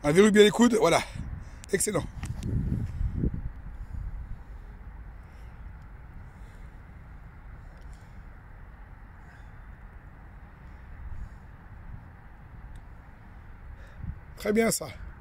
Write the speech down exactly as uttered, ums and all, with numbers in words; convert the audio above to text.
On verrouille bien les coudes, voilà. Excellent. Très bien ça.